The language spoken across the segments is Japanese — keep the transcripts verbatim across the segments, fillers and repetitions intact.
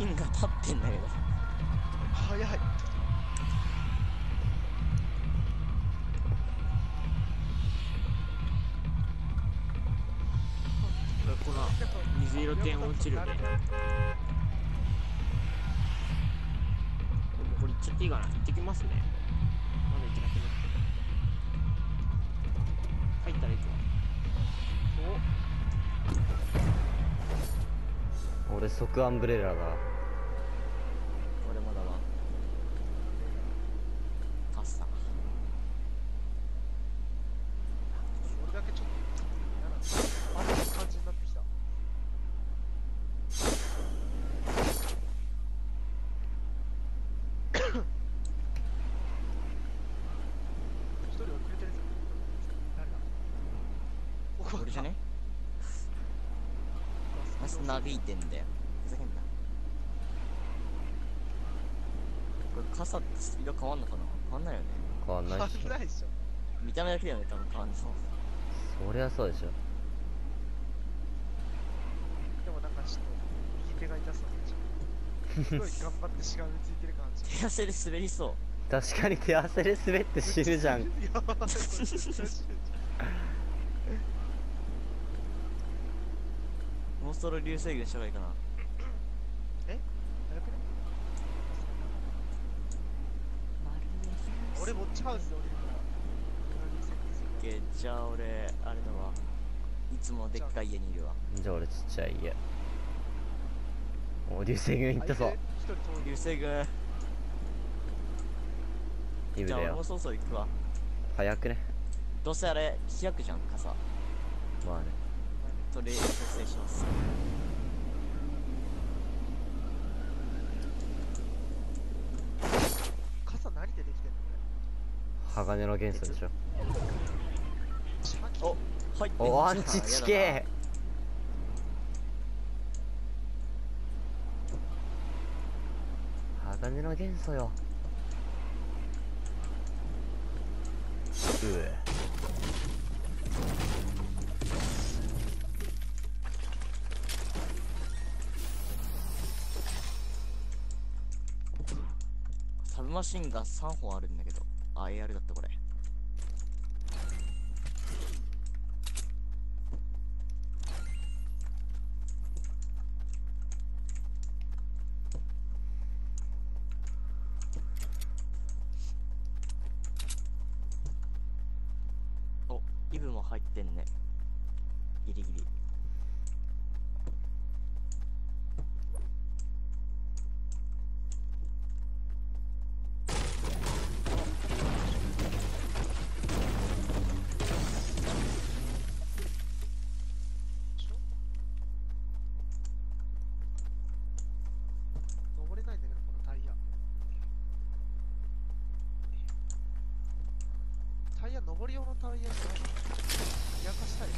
ピンが立ってんだけど。 早い。 この水色点落ちるね。これ行っちゃっていいかな。行ってきますね。まだ行けなくね。入ったら行くわ。 俺即アンブレラだ。 俺まだはカッサ。 俺だけちょっと嫌なあんな感じになってきた。一人遅れてるぞ。誰だ。 俺じゃね？マジなびいてんだよ。ふざけんな。これ傘って色変わんのかな？変わんないよね。 変わんないっしょ。 危ないでしょ。 見た目だけだよね、多分変わんの。 そりゃそうでしょ。 でもなんかちょっと右手が痛そうでしょ。すごい頑張ってしがみついてる感じ。 手汗で滑りそう。 確かに手汗で滑って死ぬじゃん。 いやー、これ絶対死ぬじゃん。 もうそろ流星群した方がいいかな。 え早くね。俺ウォッチハウスで降りるから。 オッケー、じゃあ俺、あれだわ。いつもでっかい家にいるわ。 じゃあ俺ちっちゃい家。お、流星群行ったぞ。 一人遠い。 流星群。 イブだよじゃあ俺も。そろそろ行くわ。 早くね。 どうせあれ、開くじゃん、傘。 まあね。 それ、調整します。 傘何でできてんの鋼の元素でしょ。 これ。 お、はい。 お、アンチ地形。鋼の元素よ。うえ。 サブマシンがさんほんあるんだけど。あ、エーアール だったこれ。お、イブも入ってんね。ギリギリ。 登れないんだけど、このタイヤ。タイヤ、登り用のタイヤじゃないの？冷やかしたい。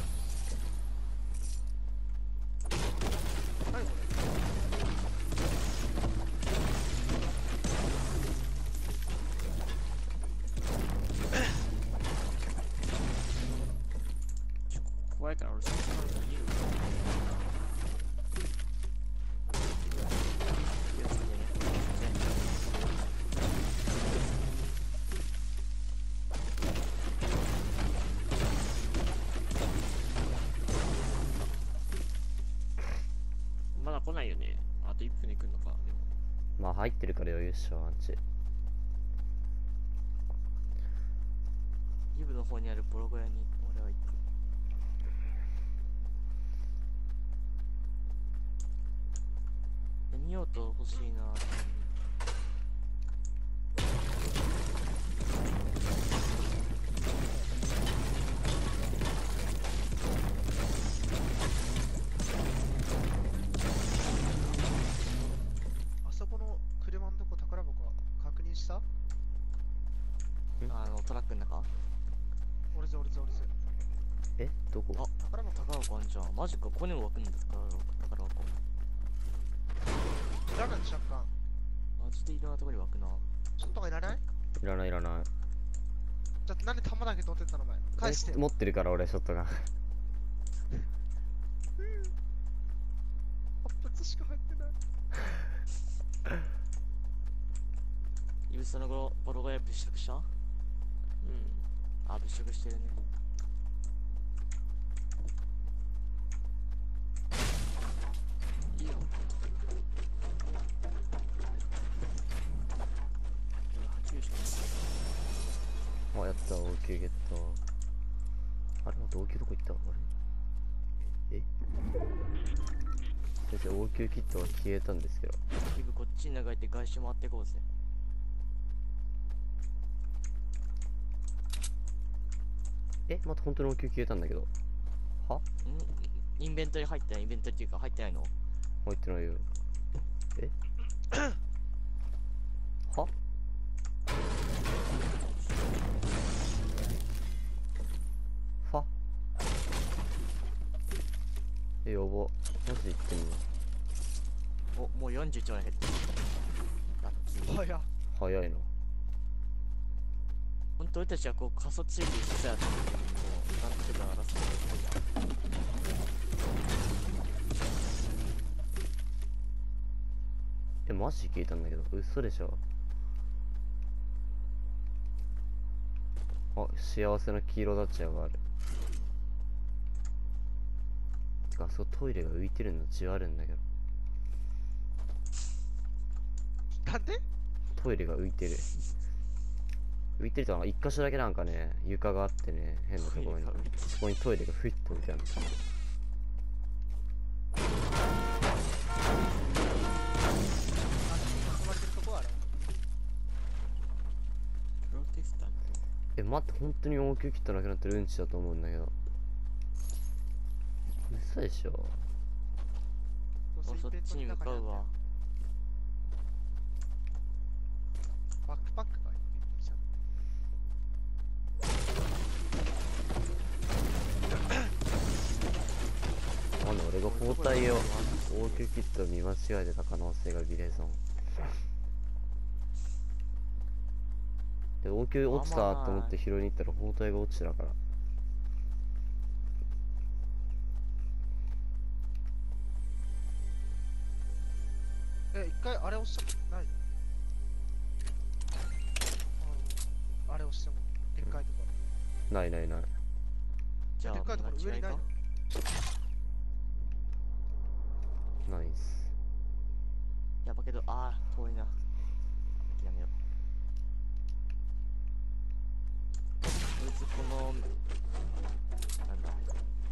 何これ？ 怖いから俺そっちの方がいいよ。まだ来ないよね。あといっぷんで来るのか。でもまあ入ってるから余裕っしょ、アンチ。 イブの方にあるボロ小屋に俺は行く。見ようと欲しいな。 あそこの車のとこ宝箱は確認した？ あのトラックの中。 俺ぜ俺ぜ俺ぜ。 え、どこ？ あ、宝箱宝箱あんじゃん。マジか、ここにも湧くんだ宝箱。宝箱。 いらないシャッカン。 マジでいろんなところに湧くな。 ショットがいらない？ いらないいらない。 じゃあなんで弾だけ取ってったのお前。返して。 え持ってるから俺ショットガン。 発掘しか入ってない。 イブその後ボロゴヤ物色した？ うん。 あ、物色してるね。いいよ。はちじゅうしかない。 あ、やった、応急ゲット。あれ、待って、応急どこ行った？あれえ先生、応急キットが消えたんですけど。 イブこっちに流れて外周回ってこうぜ。 え、また本当に応急消えたんだけど。はんインベントリ入ってないインベントリっていうか入ってないの？ 入ってないよ。えははえ、やば。マジで言ってんの？ お、もうよんじゅういちまで減ってる。ラッキー。 早っ。 早いな。 ほんと俺たちはこう過疎地域にしてたやつにもうなんとか争ってるえ、マジ消えたんだけど。嘘でしょ。あ、幸せな黄色ダッチャーがある。てか、あそこトイレが浮いてるのじわるんだけど。 なんで？ トイレが浮いてる。浮いてると、一箇所だけなんかね、床があってね、変なところに。そこにトイレがフィッと置いてあるの。 プロテスタント。 え、待って、本当に応急キットなくなってるうんちだと思うんだけど。嘘でしょ。 俺そっちに向かうわ。 バックパックが入ってきちゃう。 なんだ、俺が包帯を応急キットを見間違えてた可能性がビレーゾン。で、応急落ちたと思って拾いに行ったら包帯が落ちてたから。 え、一回あれ押したことない？あのあれ押しても、でっかいとこないないない。 じゃあろ。でっかいところ上にないの？ ナイス。 やばけど、ああ、遠いな。諦めよう。こいつこの、なんだ。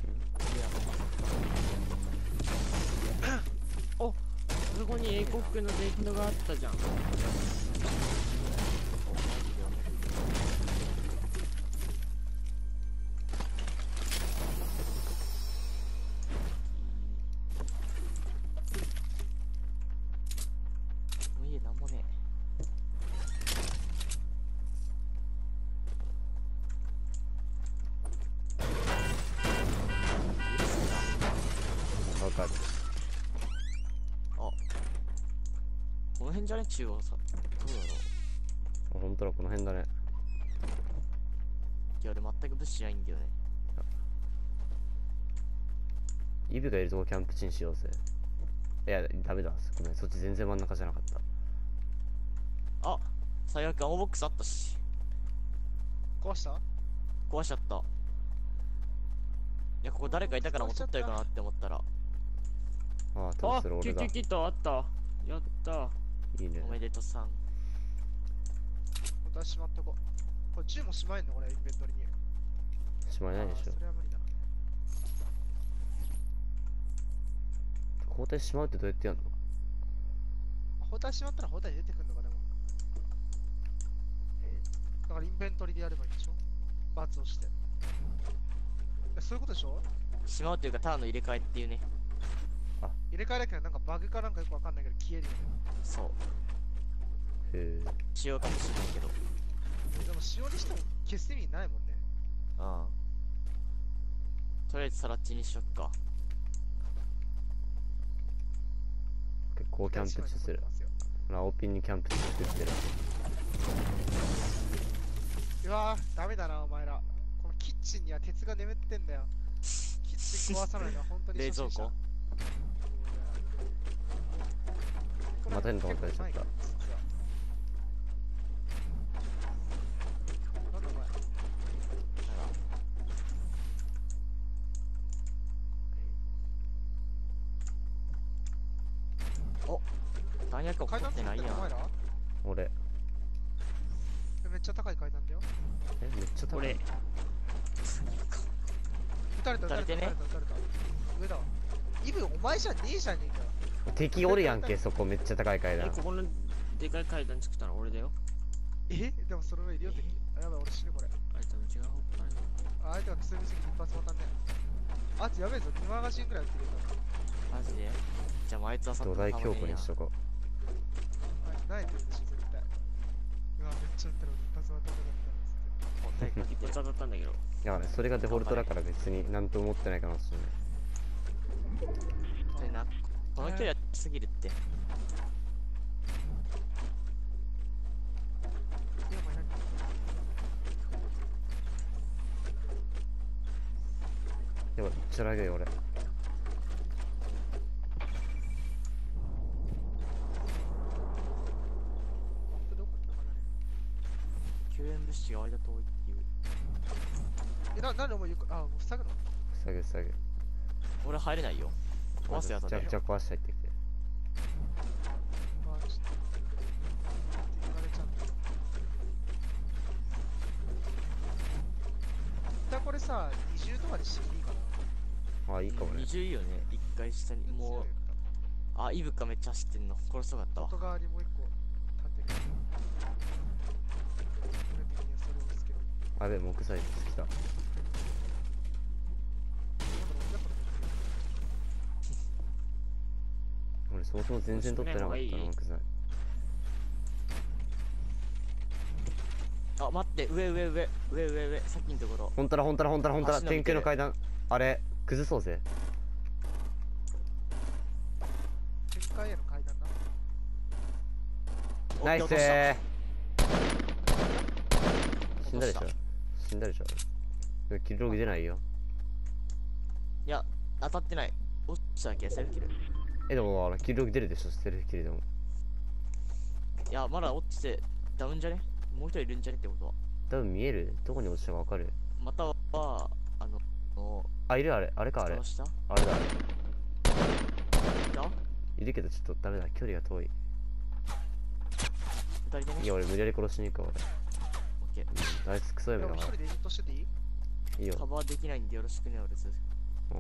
いや、 お、そこに英国のデートがあったじゃん。 もう家なんもねわかる。 え。あ、この辺じゃね中央さ。どうだろう。 あ、ほんとだ、この辺だね。 いや、俺全く物資ないんだよね。 イブがいるとこキャンプ地にしようぜ。いや、ダメだ。ごめん、そっち全然真ん中じゃなかった。 あ、最悪アモボックスあったし。 壊した？ 壊しちゃった。いや、ここ誰かいたからもう取ったよかなって思ったら。 ああ、多分あ、 それ俺だ。 救急キットあった。やった。 いいねお。めでとさん。 私しまっとこう。これ銃もしまえんのこれ、インベントリに。 しまいないでしょあーそ。れは無理だな。 交代しまうってどうやってやるの？ 包帯しまったら包帯出てくんのかでも。だからインベントリでやればいいんでしょ？バツをして。え、そういうことでしょ？ しまうというか、ターンの入れ替えっていうね。 入れ替えだけどなんかバグかなんかよくわかんないけど消えるよね。 そう。 へえ。 仕様かもしれないけど。 でも使用にしても消す意味ないもんね。 うん。とりあえずさらっちにしよっか。 結構キャンプ地する。ラオピンにキャンプ地作ってる。 うわー、ダメだなお前ら。このキッチンには鉄が眠ってんだよ。キッチン壊さないのは本当に冷蔵庫初心者。 また変なとこから出ちゃった。 なんだお前。 お弾薬を持階段作ってってないやん。 んのお前ら？ 俺。 えめっちゃ高い階段だよ。 え、めっちゃ高い。 俺撃たれた撃たれた撃たれた撃たれた。上だわ。イブお前じゃねえじゃねえかよ。 敵おるやんけ、そこめっちゃ高い階段。 えここのでかい階段作ったの俺だよ。 えでもその上いるよ敵。あやばい俺死ぬこれ。 あれ多分違う方あれだ。 あ相手が薬すぎて一発当たんね。あつやべえぞにマガジンぐらい撃ってるよマジで。じゃあ、あいつはさ土台強固にしとこあいつ慣れてるでしょ絶対。うわめっちゃ撃ったら一発当たんなかったっつって。 もう一発当たったんだけど。 う。だからね、それがデフォルトだから別になんとも思ってないかもしれない。 それな、この距離はすぎるって。 えお前何？ やばい、めっちゃラグよ俺。 マップどこ行ったかなね。 救援物資が割と遠いっていう。 えななんでお前ゆくあもう塞ぐの？ 塞ぐ塞ぐ。 俺入れないよ。壊すやつだよじゃあじゃ。あ壊して入ってきて。 あちょっと。行かれちゃった。一旦これさ二重とかでしていいかな。 あ、いいかもね二。重いいよね。一回下に、もう、あ、イブかめっちゃ走ってんの。殺そうかったわ。 外側にもう一個立てる。俺的にはそれをつける。 あ、やべえ、木材来た。俺そもそも全然取ってなかったな、木材。 あ、待って、上上上、上上上、さっきのところ。 ほんたらほんたらほんたらほんたら、天足伸びてる空の階段。あれ、崩そうぜ。 展開への階段な。 おナイス落としたー。死んだでしょ落とし死んだでしょキルログ出ないよ。 いや、当たってない。落ちただけ、セルフキル。 え、でもあのキルログ出るでしょセルフキルでも。 いや、まだ落ちて、ダウンじゃねもう一人いるんじゃねってことは。 多分見えるどこに落ちたかわかるまたは、あの、のあ、いるあれ。あれかあれ。 どうしたあれだあれ。 いたいるけどちょっとダメだ。距離が遠い。 二人でね。 いや、俺無理やり殺しに行くわオッケー。 俺。あいつクソやめだなでも一。人でエディットしてていい？ いいよ。 カバーできないんでよろしくね、俺ず。 うん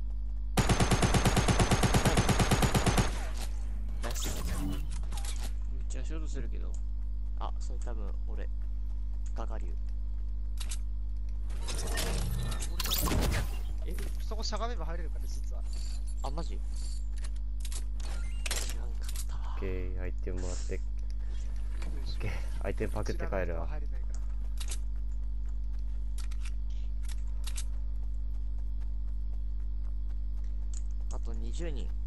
ナイス。 めっちゃショートするけど。 あ、それ多分俺。ガガリュウ。えそこしゃがめば入れるから実は。 あ、マジ知らんかったわオッ。ケー、アイテムもらって。オッケー、アイテムパクって帰るわ。 入れないからあとにじゅうにん。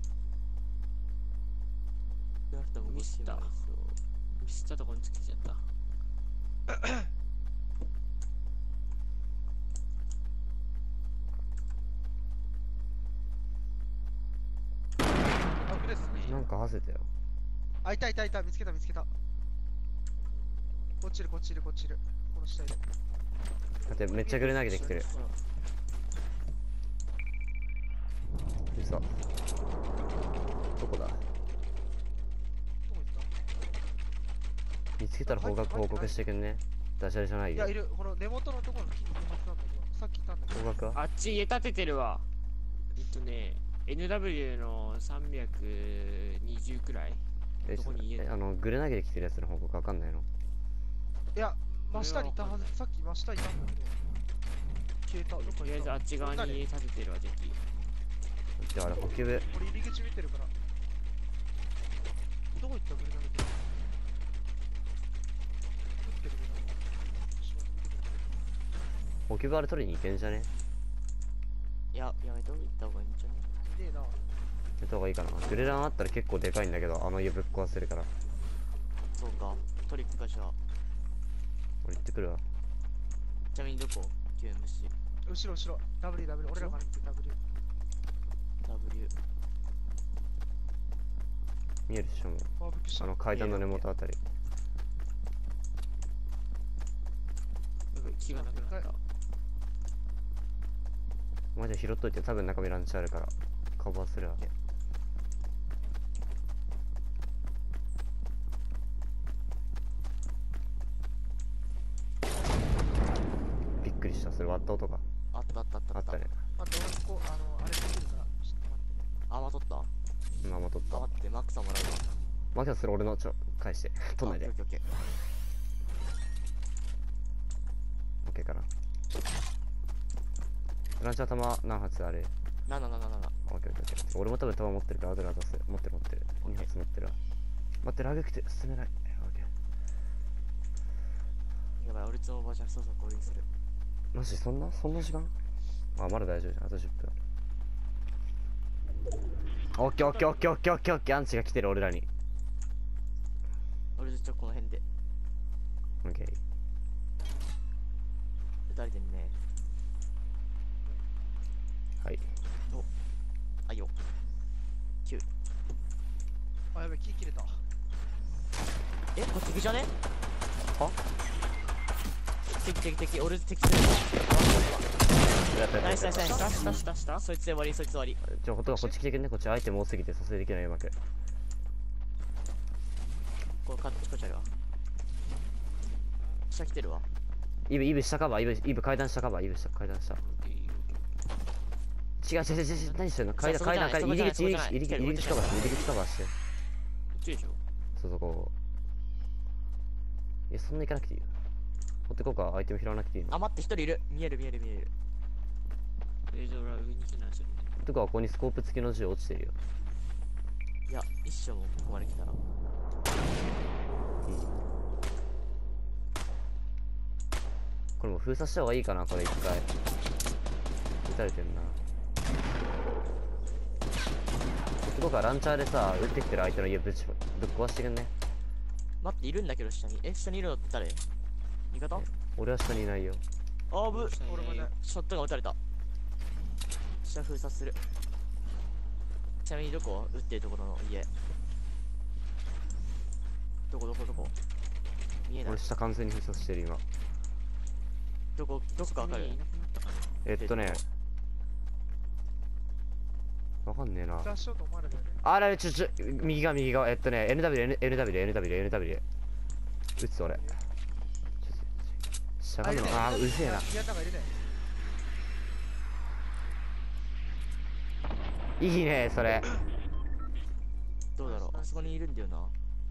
少なくともミスったごチームですよミスったとこにつけちゃった。 あこれですね。 なんかはせたよ。 あいたいたいた見つけた見つけた。こっちいるこっちいるこっちいる。この下いる。 だってめっちゃグレ投げてきてる。嘘。どこだどこ行った？ 見つけたら報告報告してくんね。ダジャレじゃないよいやい。る。この根元のところの木にいるはずなんだけど、さっきいたんだけど。 報告はあっち家建ててるわ。えっとね エヌダブリュー のさんびゃくにじゅうくらい。 えどこに家えあの、グレ投げてきてるやつの報告わかんないのいや、真下にいたはず。さっき真下いたんだけど。消えた。どことりあえずあっち側に家建ててるわ敵。 じゃああれ補給部。 これ入り口見てるから。どこ行ったグレナ見てる。撃ってるグレナ。ちょっと待って見てくれ。 補給部あれ取りに行けんじゃねいや、やめといた方がいいんじゃねいねえな。 やった方がいいかな。グレランあったら結構でかいんだけど、あの家ぶっ壊せるから。 そうか。トリックかじゃあ。 俺行ってくるわ。 ちなみにどこ救援物資。 後ろ後ろ。ダブリューダブリュー。俺らから見て ダブリュー。 W。 見えるっしょもう。 あ、びっくりした。 あの階段の根元あたり。 やばい気がなくなった。 マジで拾っといて、多分中身ランチあるからカバーするわ。びっくりした、それ割った音があったあったあったあったね。 待って、俺ここ、あの、あれできるから、ちょっと待ってね。 あ、ま取った。 うん、あんま取った。 あ、待って、マックさんもらうわ。 マキさんそれ俺のちょ返して取んないで。 あオッケーオッケーオッケーかな。ランチャー弾何発あれ？ なななななな。 オッケーオッケーオッケー。俺も多分弾持ってるから後で渡す。持ってる持ってる。に発持ってるわ。待って、ラグ来て進めない。オッケー。 やばい、俺とおばあちゃんそろそろ合流する。 マジそんなそんな時間？あ、まだ大丈夫じゃん。あとじゅっぷん。オッケーオッケーオッケーオッケーオッケーオッケー。アンチが来てる俺らに。 俺ちょっとこの辺でオッケー。 撃たれてんね。 はい。 あいよ。きゅう。 あ、やべえ、木切れた。 え、これ敵じゃね？ は？ 敵敵敵、俺敵する。 やったやったナイスナイスナイス。 下下下下そいつで終わり、そいつで終わり。 ちょ、ほとがこっち来てくんね。こっちアイテム多すぎて蘇生できないうまく。 これカッチコチあるわ。下来てるわ。 イブ、イブ下カバー、イブ、イブ階段下カバー、イブ下階段下。違う違う違う違う、何してんの階段、階段、階段、入り口、入り口、入り口、入り口カバーして、入り口カバーして。 こっちでしょ。 そうそうこう。いや、そんな行かなくていいよ。持ってこうか、アイテム拾わなくていいの。 あ、待って、一人いる。見える見える見える。 えじゃあ俺は上に避難するね。 とか、ここにスコープ付きの銃落ちてるよ。 いや、一生もここまで来たら。 いい。これもう封鎖した方がいいかな、これ一回。撃たれてんな。どこかランチャーでさ、撃ってきてる相手の家ぶちぶっ壊してくんね。 待って、いるんだけど下に。え、下にいるのって誰？味方？ 俺は下にいないよ。 あぶ。 俺もね。 ショットが撃たれた。下封鎖する。ちなみにどこ？撃ってるところの家。どこどこどこ？見えない俺。下完全に封鎖してる今。 どこ、どこかわかる？ いなくなったかな。 えっとね、わかんねえな。 フラッシュアウトお前らだよね。 あら、ちょ、ちょ、右側、右側、えっとね、エヌダブリュー、エヌダブリュー、エヌダブリュー、エヌダブリュー。撃つ俺。ちょっと、しゃがむの、あー、うぜえな。 いや、なんかいるね。 いいね、それ。 どうだろう？あそこにいるんだよな。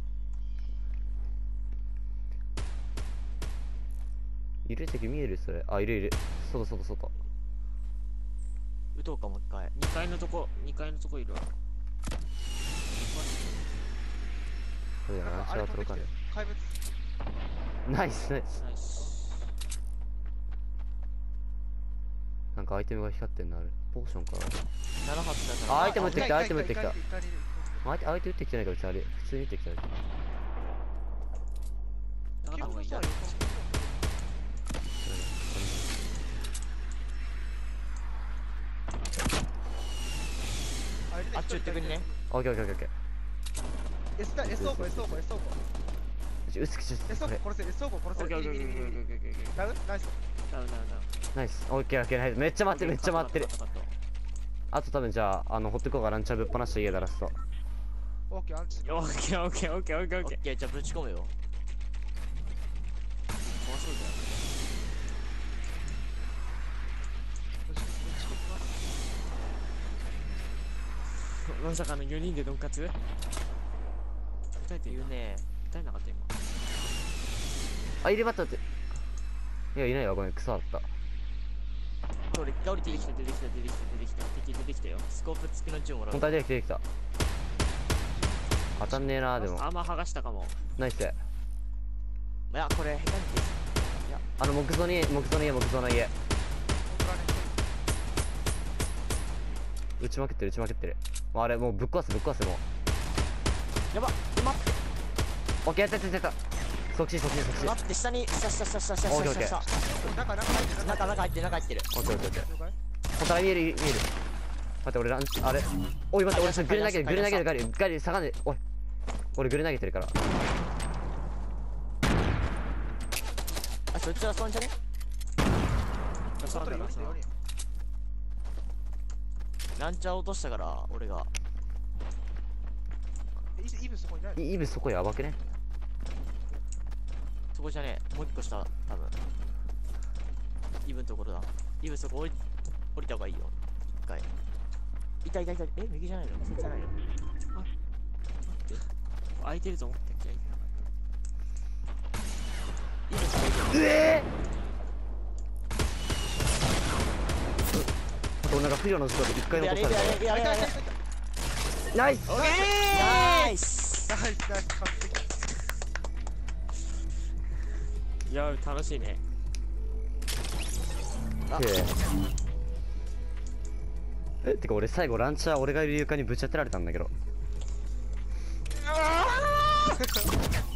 いる敵見えるそれ。あ、いるいる。外、外、外。 撃とうかもう一回。 にかいのとこ、にかいのとこいるわ。 これだな、 なんかあシャワー届かねれ飛んできてる。怪物。 え。ナイス、ナイス。 ナイス。 なんかアイテムが光ってんな、あれ。ポーションか。 なな発だから。 あアイテム撃ってきたあアイテム撃ってきたいいいいいいいいいあい相手撃ってきてないから別にあれ。普通に撃ってきただけ。 なかった方がいいな。 あっち撃ってくんね。 オッケーオッケーオッケーオッケー。 S だ、S 倉庫、S 倉庫、S 倉庫。 撃つ気ちょっ S とこれ。 倉庫殺せ、S 倉庫殺せ。 オッケーオッケーオッギリギリギリケーオッケーオッケーオッケーオッケー。 ダウンナイス。 ダウンダウンダウン。 ナイス。オッケーオッケーナイス。めっちゃ待ってる、めっちゃ待ってる。 カットカットカットあと多分じゃあ、あの、ホットコーがランチャーぶっ放した家だラスト。 オッケー、アンチ。 オッケーオッケーオッケーオッケーオッケー。 オッケー、じゃあぶち込むよ。 怖そうだよ。まさかのよにんでドンカツ？答えてる言うね。 答えなかった今。 あ、入れまったって。いや、いないわ、ごめん、草だった。 これ、降りていい出てきた出てきた出てきた出てきた敵出てきたよ。 スコープ付きの銃もらう。 本体出てきた出てきた。当たんねえな、でも。 アーマー剥がしたかも。 ナイス。 いや、これ、下手にあの、木造に、木造の家、木造の家。撃ちまくってる、撃ちまくってる。もうあれ、もうぶっ壊す、ぶっ壊す、もう。 やばっ、待って、 オッケー、やったやったやった。即死、即死、即死。 待って、下に、下、下、下、下、下、下、 オッケーオッケー下、下。 中、中入ってる。 中、中入ってる、中入ってる。 オッケーオッケーオッケー。 了解。 お互い見える、見える。待って、俺ランチ、あれ。おい、待って、俺それグリ投げる、グリ投げる、ガリ、ガリ、下がんで、おい。 俺グレ投げてるから。 あ、そっちはそんじゃね。 そうだなさ。 ランチャー落としたから俺が。 えイブイブそこにないの？ イブそこやばくね。 そこじゃねえ、もう一個下、多分。イブのところだ。イブそこ降り降りた方がいいよ。一回。いたいたいた。え、右じゃないの？そっちじゃないの？ 空いてると思ってきゃいけない。 イブそこ行け。 うえー俺なんか不慮のスコアで一回やれ残された。 やれやれやれやれ。 ナイス。 オッケー。ナイス。 ナイスナイス完璧。 いや、楽しいね。 あえってか俺最後ランチャー俺がいる床にぶち当てられたんだけど。